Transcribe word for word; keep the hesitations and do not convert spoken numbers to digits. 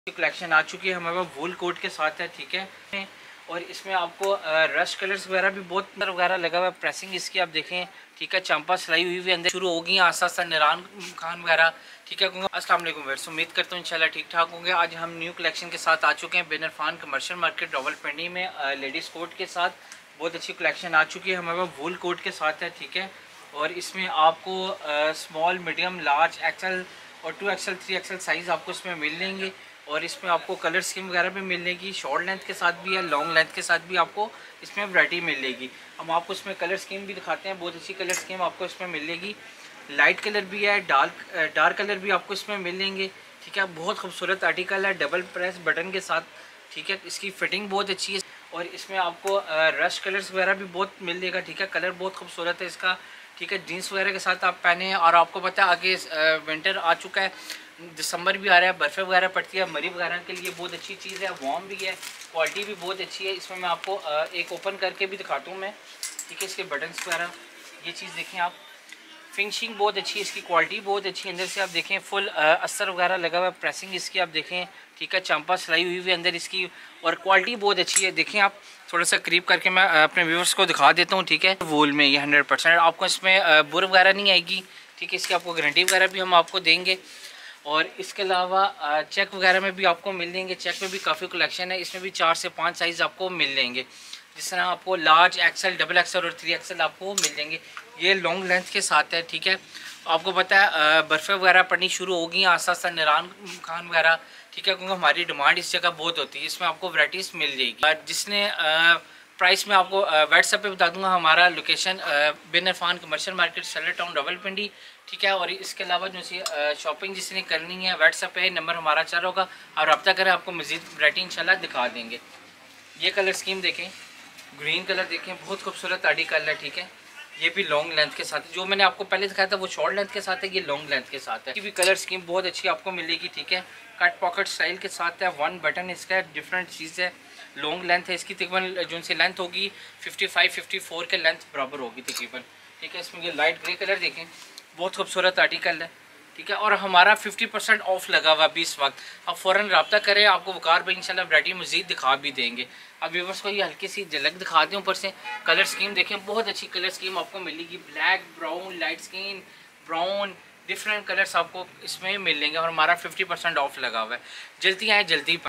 Collection आ चुकी है हमारे पास, वूल कोट के साथ है, ठीक है। और इसमें आपको रश कलर्स वगैरह भी बहुत वगैरह लगा हुआ है। प्रेसिंग इसकी आप देखें, ठीक है, चंपा सिलाई हुई हुई अंदर शुरू हो गई आस्ता आस्ता, निरान खान वगैरह, ठीक है। अस्सलाम वालेकुम व्यूअर्स, उम्मीद करता हूँ इंशाल्लाह ठीक ठाक होंगे। आज हम न्यू कलेक्शन के साथ आ चुके हैं बिनर फान कमर्शियल मार्केट रावलपिंडी में, लेडीज़ कोट के साथ बहुत अच्छी कलेक्शन आ चुकी है हमारे पास, वूल कोट के साथ है, ठीक है। और इसमें आपको स्मॉल, मीडियम, लार्ज, एक्सल और two XL, three XL size आपको इसमें मिल लेंगे। और इसमें आपको कलर स्कीम वगैरह भी मिल लेगी, शॉर्ट लेंथ के साथ भी है, लॉन्ग लेंथ के साथ भी आपको इसमें वैरायटी मिल लेगी। हम आपको इसमें कलर स्कीम भी दिखाते हैं, बहुत अच्छी कलर स्कीम आपको इसमें मिल लेगी। लाइट कलर भी है, डार्क डार्क कलर भी आपको इसमें मिल लेंगे, ठीक है। बहुत खूबसूरत आर्टिकल है, डबल प्रेस बटन के साथ, ठीक है। इसकी फिटिंग बहुत अच्छी है। और इसमें आपको रश कलर्स वगैरह भी बहुत मिल लेगा, ठीक है। कलर बहुत खूबसूरत है इसका, ठीक है। जीन्स वगैरह के साथ आप पहने। और आपको पता है आगे विंटर आ चुका है, दिसंबर भी आ रहा है, बर्फ़ें वगैरह पड़ती है, मरी वगैरह के लिए बहुत अच्छी चीज़ है, वार्म भी है, क्वालिटी भी बहुत अच्छी है। इसमें मैं आपको एक ओपन करके भी दिखाता हूँ मैं, ठीक है। इसके बटन्स वगैरह, ये चीज़ देखें आप, फिनिशिंग बहुत अच्छी है, इसकी क्वालिटी बहुत अच्छी है। अंदर से आप देखें फुल अस्तर वगैरह लगा हुआ है, प्रेसिंग इसकी आप देखें, ठीक है। चंपा सिलाई हुई हुई अंदर इसकी, और क्वालिटी बहुत अच्छी है। देखें आप, थोड़ा सा करीब करके मैं अपने व्यूअर्स को दिखा देता हूँ, ठीक है। वूल में ये हंड्रेड परसेंट आपको इसमें बुर वगैरह नहीं आएगी, ठीक है। इसकी आपको गारंटी वगैरह भी हम आपको देंगे। और इसके अलावा चेक वगैरह में भी आपको मिल लेंगे, चेक में भी काफ़ी कलेक्शन है, इसमें भी चार से पाँच साइज़ आपको मिल लेंगे। जिस तरह आपको लार्ज, एक्सल, डबल एक्सल और थ्री एक्सल आपको मिल जाएंगे। ये लॉन्ग लेंथ के साथ है, ठीक है। आपको पता है बर्फ़ें वगैरह पड़नी शुरू हो गई आस्ता आस्ता, निरान खान वगैरह, ठीक है, क्योंकि हमारी डिमांड इस जगह बहुत होती है। इसमें आपको वैराइटीज़ मिल जाएगी। जिसने प्राइस में आपको व्हाट्सएप पे बता दूंगा, हमारा लोकेशन बिनर फान commercial market, satellite town, Rawalpindi, ठीक है। और इसके अलावा जो सी शॉपिंग जिसने करनी है, व्हाट्सएप पे नंबर हमारा चल होगा, आप रब्ता करें, आपको मज़ीद वैरायटी इंशाल्लाह दिखा देंगे। ये कलर स्कीम देखें, ग्रीन कलर देखें, बहुत खूबसूरत आर्टिकल है, ठीक है। ये भी लॉन्ग लेंथ के साथ है, जो मैंने आपको पहले दिखाया था वो शॉर्ट लेंथ के साथ है, ये लॉन्ग लेंथ के साथ है। ये भी कलर स्कीम बहुत अच्छी आपको मिलेगी, ठीक है। कट पॉकेट स्टाइल के साथ है, वन बटन इसका डिफरेंट चीज़ है, लॉन्ग लेंथ है इसकी, तकरीबन जो सी लेंथ होगी फिफ्टी फाइव फिफ्टी फोर के लेंथ बराबर होगी तकरीबन, ठीक है। इसमें ये लाइट ग्रे कलर देखें, बहुत खूबसूरत आर्टिकल है, ठीक है। और हमारा फिफ्टी परसेंट ऑफ लगा हुआ अभी इस वक्त, आप फ़ौरन रब्ता करें, आपको वकार भाई इंशाल्लाह वैरायटी मज़ीद दिखा भी देंगे। अब व्यूअर्स को ये हल्की सी झलक दिखा दें ऊपर से। कलर स्कीम देखें, बहुत अच्छी कलर स्कीम आपको मिलेगी, black, brown, light skin, brown, different colours आपको इसमें मिल लेंगे। और हमारा फिफ्टी परसेंट ऑफ लगा हुआ है, जल्दी आए जल्दी।